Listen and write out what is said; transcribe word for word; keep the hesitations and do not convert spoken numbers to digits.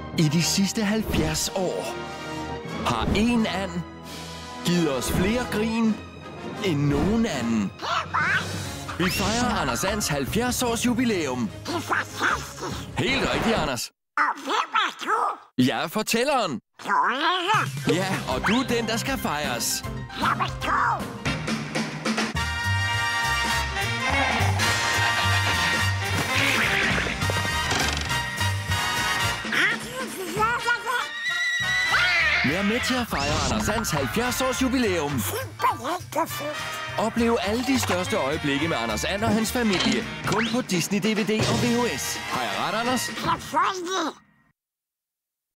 I de sidste halvfjerds år har en and givet os flere grin end nogen anden. Vi fejrer Anders Ands halvfjerds års jubilæum. Det er fantastisk. Helt rigtigt, Anders. Og hvem er du? Jeg er fortælleren. Så er det. Ja, og du er den, der skal fejres. Jamen, gå. Vær med til at fejre Anders Ands halvfjerds års jubilæum. Simpelthen perfekt. Oplev alle de største øjeblikke med Anders And og hans familie. Kun på Disney D V D og V H S. Har jeg ret, Anders? Selvfølgelig.